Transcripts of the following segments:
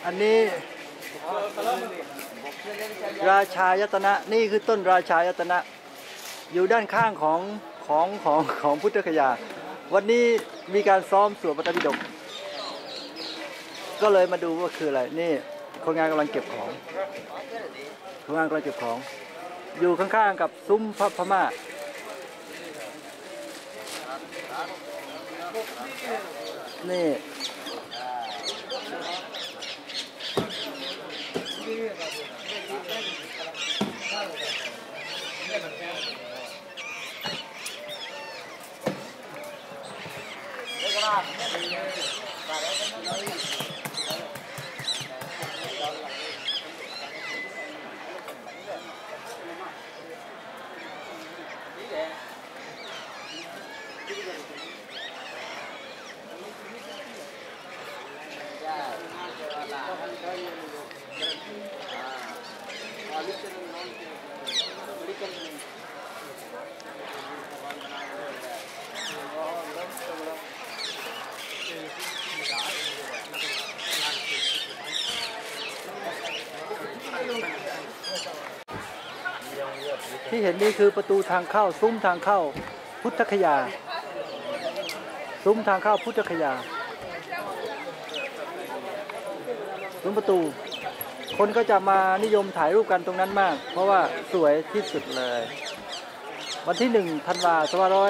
อันนี้ราชายตนะนี่คือต้นราชายตนะอยู่ด้านข้างของพุทธคยาวันนี้มีการซ้อมสวดพระไตรปิฎกก็เลยมาดูว่าคืออะไรนี่คนงานกำลังเก็บของอยู่ข้างๆกับซุ้มพม่านี่ที่เห็นนี่คือประตูทางเข้าซุ้มทางเข้าพุทธคยาซุ้มทางเข้าพุทธคยาซุ้มประตูคนก็จะมานิยมถ่ายรูปกันตรงนั้นมากเพราะว่าสวยที่สุดเลยวันที่1 ธันวาคม 2553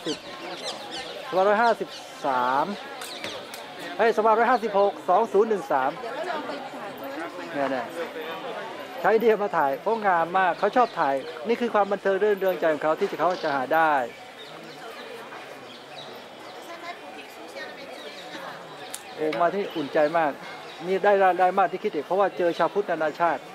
เนี่ยใช้เดียมาถ่ายเพราะงามมากเขาชอบถ่ายนี่คือความบันเทิงเรื่องใจของเขาที่เขาจะหาได้โอ้มาที่อุ่นใจมากนี่ได้มากที่คิดเองเพราะว่าเจอชาวพุทธนานาชาติ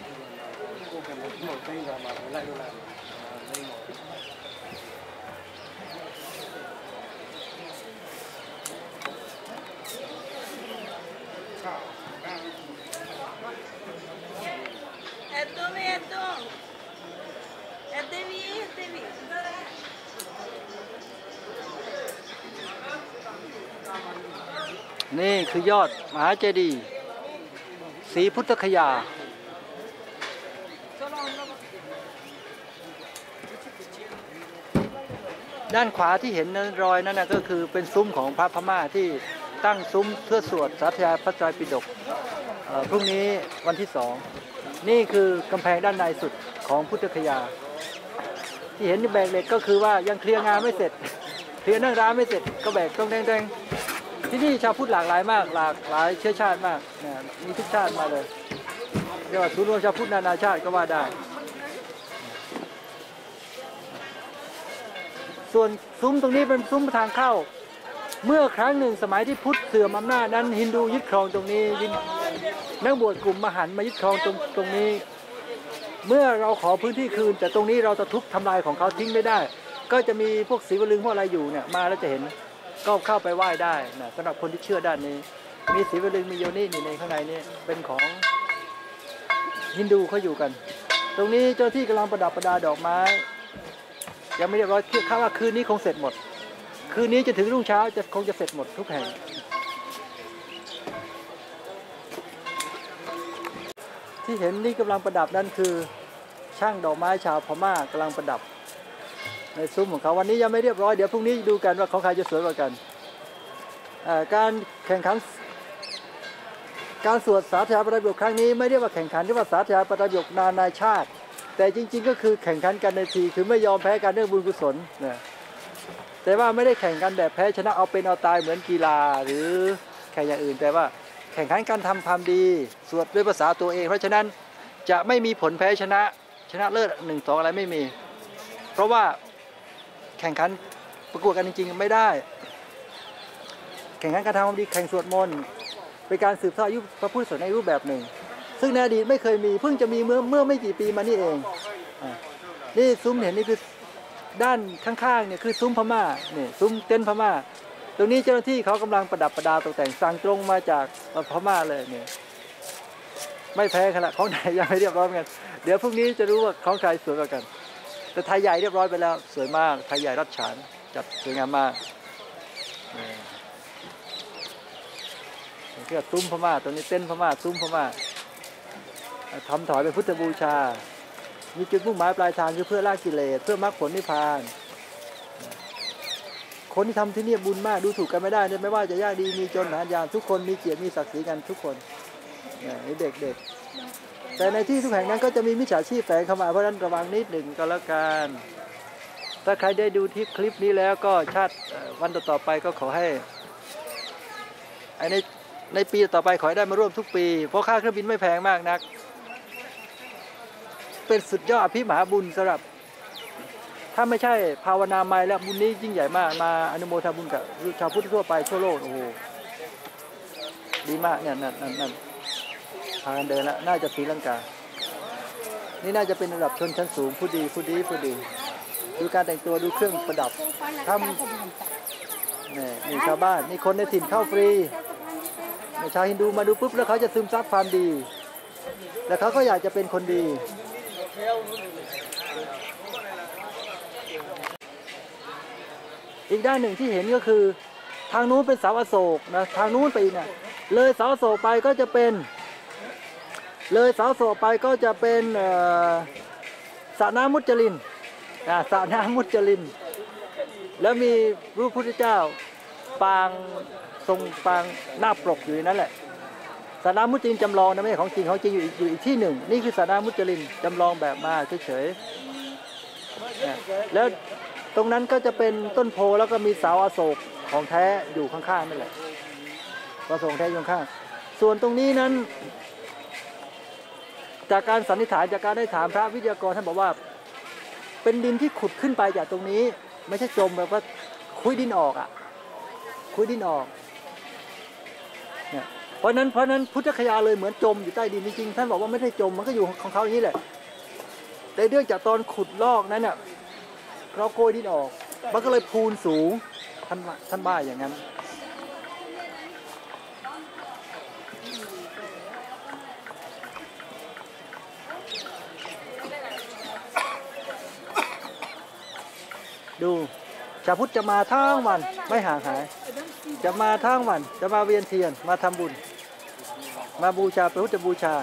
นี่คือยอดมหาเจดีย์ศรีพุทธคยาด้านขวาที่เห็นรอยนั่นก็คือเป็นซุ้มของพระพม่าที่ตั้งซุ้มเพื่อสวดสาธยายพระไตรปิฎกพรุ่งนี้วันที่2นี่คือกำแพงด้านในสุดของพุทธคยาที่เห็นแบกเหล็กก็คือว่ายังเคลียร์งานไม่เสร็จเคลียร์นั่งร้านไม่เสร็จก็แบกต้องแดงที่นี่ชาวพุทธหลากหลายมากหลากหลายเชื้อชาติมากมีทุกชาติมาเลยเรียกว่าศูนย์รวมชาวพุทธนานาชาติก็ว่าได้ส่วนซุ้มตรงนี้เป็นซุ้มทางเข้าเมื่อครั้งหนึ่งสมัยที่พุทธเสื่อมอำนาจนั้นฮินดูยึดครองตรงนี้นักบวชกลุ่มมหันต์มายึดครองตรงนี้เมื่อเราขอพื้นที่คืนแต่ตรงนี้เราจะทุบทำลายของเขาทิ้งไม่ได้ก็จะมีพวกศรีวลึงพวกอะไรอยู่เนี่ยมาแล้วจะเห็นก็เข้าไปไหว้ได้นะสำหรับคนที่เชื่อด้านนี้มีศรีวลึงมีโยนินี่ในข้างในนี้เป็นของฮินดูเขาอยู่กันตรงนี้เจ้าที่กำลังประดับประดาดอกไม้ยังไม่เรียบร้อยคาดว่าคืนนี้คงเสร็จหมดคืนนี้จะถึงรุ่งเช้าคงจะเสร็จหมดทุกแห่งที่เห็นนี่กำลังประดับนั่นคือช่างดอกไม้ชาวพม่ากำลังประดับในซุ้มของเขาวันนี้ยังไม่เรียบร้อยเดี๋ยวพรุ่งนี้ดูกันว่าของใครจะสวยกว่ากันการแข่งขันการสวดสาธยายพระไตรปิฎกครั้งนี้ไม่เรียกว่าแข่งขันที่ว่าสาธยายพระไตรปิฎกนานาชาติแต่จริงๆก็คือแข่งขันกันในทีคือไม่ยอมแพ้กันเรื่องบุญกุศลนะแต่ว่าไม่ได้แข่งกันแบบแพ้ชนะเอาเป็นเอาตายเหมือนกีฬาหรือแข่งอย่างอื่นแต่ว่าแข่งขันการทำความดีสวดด้วยภาษาตัวเองเพราะฉะนั้นจะไม่มีผลแพ้ชนะเลิศ1-2อะไรไม่มีเพราะว่าแข่งขันประกวดกันจริงๆไม่ได้แข่งขันการทำความดีแข่งสวดมนต์เป็นการสืบทอดอายุพระพุทธศาสนาในรูปแบบหนึ่งซึ่งในอดีตไม่เคยมีเพิ่งจะมีเมื่อไม่กี่ปีมานี่เองนี่ซุ้มเห็นนี่คือด้านข้างๆเนี่ยคือซุ้มพม่าเนี่ยซุ้มเต็นท์พม่าตรงนี้เจ้าหน้าที่เขากำลังประดับประดาตกแต่งสั่งตรงมาจากพม่าเลยเนี่ยไม่แพ้ขนาดของไหนยังไม่เรียบร้อยเหมือนกันเดี๋ยวพรุ่งนี้จะรู้ว่าของใครสวยกว่ากันแต่ไทยใหญ่เรียบร้อยไปแล้วสวยมากไทยใหญ่รัชฉานจัดสวยงามมากเรียกซุ้มพม่าตัวนี้เต้นพม่าซุ้มพม่าทำถอยเป็นพุทธบูชามีจุดมุ่งหมายปลายทางคือเพื่อละกิเลสเพื่อมรรคผลนิพพานคนที่ทำที่นี่บุญมากดูถูกกันไม่ได้เนี่ยไม่ว่าจะยากดีมีจนหายากทุกคนมีเกียรติมีศักดิ์ศรีกันทุกคนนี่เด็กๆแต่ในที่ทุกแห่งนั้นก็จะมีมิจฉาชีพแฝงเข้ามาเพราะฉะนั้นระวังนิดหนึ่งก็แล้วกันถ้าใครได้ดูที่คลิปนี้แล้วก็ชาติวันต่อไปก็ขอให้ในปีต่อไปขอให้ได้มาร่วมทุกปีเพราะค่าเครื่องบินไม่แพงมากนักเป็นสุดยอดอภิมหาบุญสำหรับถ้าไม่ใช่ภาวนาไม่แล้วบุญนี้ยิ่งใหญ่มากมาอนุโมทนาบุญกับชาวพุทธทั่วไปทั่วโลกโอ้โหดีมากเนี่ยนั่นพากันเดินแล้วน่าจะศรีลังกานี่น่าจะเป็นระดับชนชั้นสูงผู้ดีดูการแต่งตัวดูเครื่องประดับทำนี่ชาวบ้านนี่คนในถิ่นเข้าฟรีชาวฮินดูมาดูปุ๊บแล้วเขาจะซึมซับความดีแล้วเขาก็อยากจะเป็นคนดีอีกด้านหนึ่งที่เห็นก็คือทางนู้นเป็นเสาอโศกนะทางนู้นไปอีกนะเลยเสาอโศกไปก็จะเป็นสระน้ำมุจลินสระน้ำมุจลินแล้วมีรูปพุทธเจ้าปางทรงปางหน้าปกอยู่นั่นแหละสระน้ำมุจลินจำลองนะไม่ใช่ของจริงอยู่อีกที่หนึ่งนี่คือสระน้ำมุจลินจำลองแบบมาเฉยๆแล้วตรงนั้นก็จะเป็นต้นโพแล้วก็มีเสาอโศกของแท้อยู่ข้างๆนั่นแหละอโศกแท้อยู่ข้างส่วนตรงนี้นั้นจากการสันนิษฐานจากการได้ถามพระวิทยากรท่านบอกว่าเป็นดินที่ขุดขึ้นไปจากตรงนี้ไม่ใช่จมแบบว่าคุยดินออกคุยดินออกเนี่ยเพราะนั้นพุทธคยาเลยเหมือนจมอยู่ใต้ดินจริงๆท่านบอกว่าไม่ได้จมมันก็อยู่ของเขาอย่างนี้แหละแต่เนื่องจากตอนขุดลอกนั้นเนี่ยเราโกยดินออกมันก็เลยพูนสูงท่านบ้าอย่างนั้นดูชาวพุทธจะมาทั้งวันไม่ห่างหายจะมาทั้งวันจะมาเวียนเทียนมาทำบุญมาบูชาพระพุทธบูชา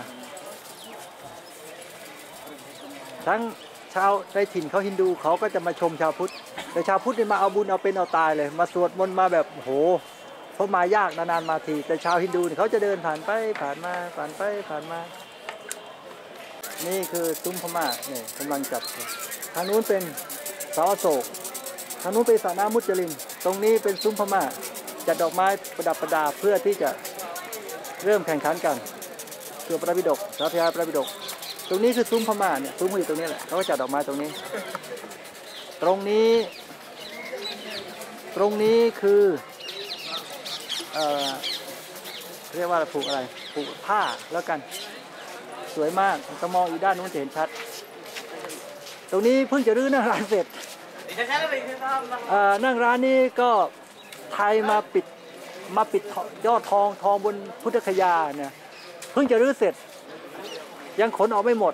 ทั้งชาวในถิ่นเขาฮินดูเขาก็จะมาชมชาวพุทธแต่ชาวพุทธเนี่ยมาเอาบุญเอาเป็นเอาตายเลยมาสวดมนต์มาแบบโหเพราะมายากนานๆมาทีแต่ชาวฮินดูเนี่ยเขาจะเดินผ่านไปผ่านมานี่คือซุ้มพม่าเนี่ยกำลังจัดทางนู้นเป็นเสาอโศกทางนู้นเป็นสระน้ำมุจลินตรงนี้เป็นซุ้มพม่าจัดดอกไม้ประดับประดาเพื่อที่จะเริ่มแข่งขันกันเกี่ยวกับพระบิดกพระพยาพระบิดกตรงนี้คือซุ้มพม่าเนี่ยซุ้มอยู่ตรงนี้แหละเขาก็จัดดอกไม้ตรงนี้ตรงนี้คือเรียกว่าผูกอะไรผูกผ้าแล้วกันสวยมากจะมองอีกด้านนู้นจะเห็นชัดตรงนี้เพิ่งจะรื้อนั่งร้านเสร็จนั่งร้านนี้ก็ไทยมาปิดยอดทองบนพุทธคยาเนี่ยเพิ่งจะรื้อเสร็จยังขนออกไม่หมด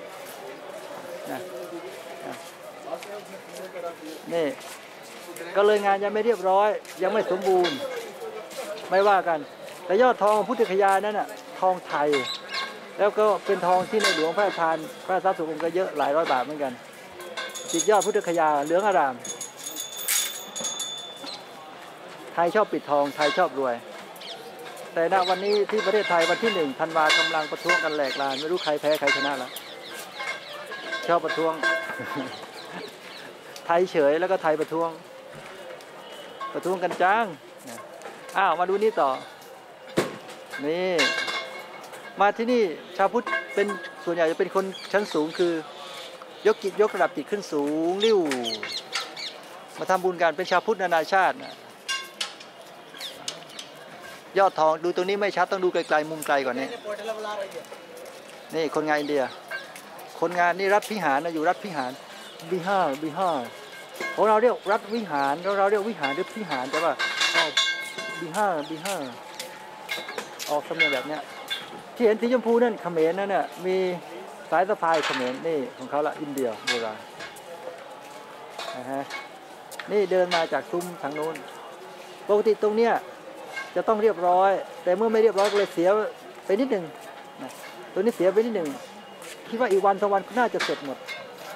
นี่ก็เลยงานยังไม่เรียบร้อยยังไม่สมบูรณ์ไม่ว่ากันแต่ยอดทองพุทธคยานั้นน่ะทองไทยแล้วก็เป็นทองที่ในหลวงพระราชทานพระทรัพย์สุองค์ก็เยอะหลายร้อยบาทเหมือนกันติดยอดพุทธคยาเหลืองอารามไทยชอบปิดทองไทยชอบรวยแต่ณวันนี้ที่ประเทศไทยวันที่1 ธันวาคมกำลังประท้วงกันแหลกลานไม่รู้ใครแพ้ใครชนะแล้วชอบประท้วง ไทยเฉยแล้วก็ไทยประท้วงกันจังอ้าวมาดูนี่ต่อนี่มาที่นี่ชาวพุทธเป็นส่วนใหญ่จะเป็นคนชั้นสูงคือยกระดับจิตขึ้นสูงริ้วมาทำบุญกันเป็นชาวพุทธนานาชาติยอดทองดูตรงนี้ไม่ชัดต้องดูไกลๆมุมไกลก่อนนี่คนงานอินเดียคนงานนี่รัฐพิหารนะอยู่รัฐพิหารบิฮาร์ของเราเรียกรัฐวิหารเราเรียกวิหารหรือพิหารแต่ว่าบิฮาร์ออกสำเนียงแบบเนี้ยที่เห็นสีชมพูนั่นเขมรนั่นน่ะมีสายสะพายเขมรนี่ของเขาละอินเดียโบราณนี่เดินมาจากซุ้มทางโน้นปกติตรงเนี้ยจะต้องเรียบร้อยแต่เมื่อไม่เรียบร้อยก็เลยเสียไปนิดหนึ่งนะตัวนี้เสียไปนิดหนึ่งคิดว่าอีกวัน2 วันน่าจะเสร็จหมด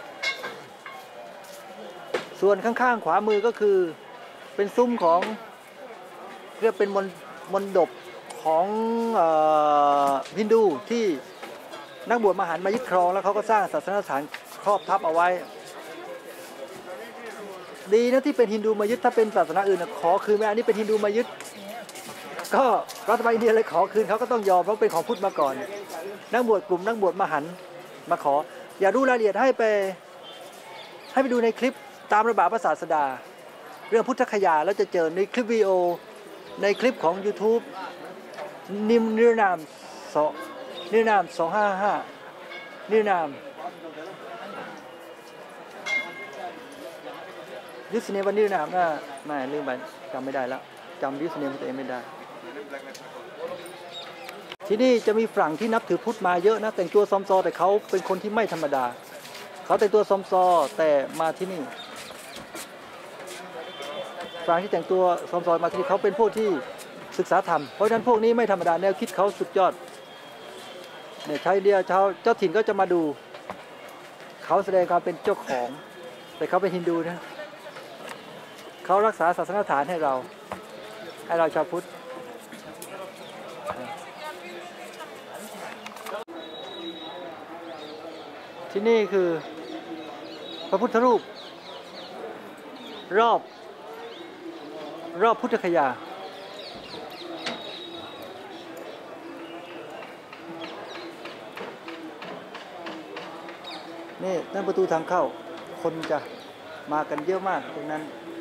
ส่วนข้างๆขวามือก็คือเป็นซุ้มของเรียกเป็นมณฑปของฮินดูที่นักบวชมหันต์มายึดครองแล้วเขาก็สร้างศาสนสถานครอบทับเอาไว้ดีนะที่เป็นฮินดูมายึดถ้าเป็นศาสนาอื่นขอคืนไม่อันนี้เป็นฮินดูมายึดก็รัฐบาลอินเดียเลยขอคืนเขาก็ต้องยอมเพราะเป็นของพุทธมาก่อนนักบวชกลุ่มนักบวชมหันต์มาขออย่ารู้รายละเอียดให้ไปดูในคลิปตามระบาดพระศาสดาเรื่องพุทธคยาแล้วจะเจอในคลิปวิดีโอในคลิปของ YouTube นิรนาม255นิรนามยุสเนวันนิรนามไม่ลืมไปจำไม่ได้แล้วจำยุสเนมตัวเองไม่ได้ที่นี่จะมีฝรั่งที่นับถือพุทธมาเยอะนะแต่งตัวซอมซอแต่เขาเป็นคนที่ไม่ธรรมดาเขาแต่งตัวซอมซอแต่มาที่นี่ฝรั่งที่แต่งตัวซอมซอมาที่นี่เขาเป็นพวกที่ศึกษาธรรมเพราะฉะนั้นพวกนี้ไม่ธรรมดาแนวคิดเขาสุดยอดเนี่ยชาวอินเดียเจ้าถิ่นก็จะมาดูเขาแสดงความเป็นเจ้าของแต่เขาเป็นฮินดูนะเขารักษาศาสนสถานให้เราชาวพุทธที่นี่คือพระพุทธรูปรอบพุทธคยานี่นั่นประตูทางเข้าคนจะมากันเยอะมากตรงนั้น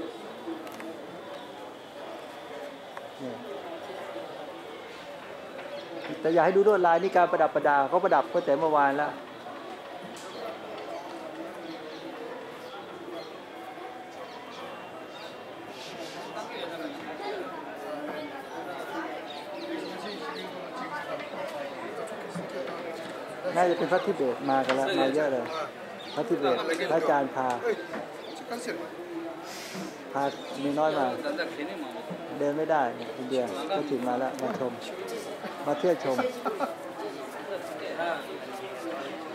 แต่อยากให้ดูลวดลายนี่การประดับประดาเขาประดับตั้งแต่เมื่อวานแล้วน่าจะเป็นพระทิเบตมากันแล้วมาเยอะเลยพระทิเบตพระอาจารย์พามีน้อยมาเดินไม่ได้อินเดียก็ถึงมาแล้วมาชมมาเที่ยวชม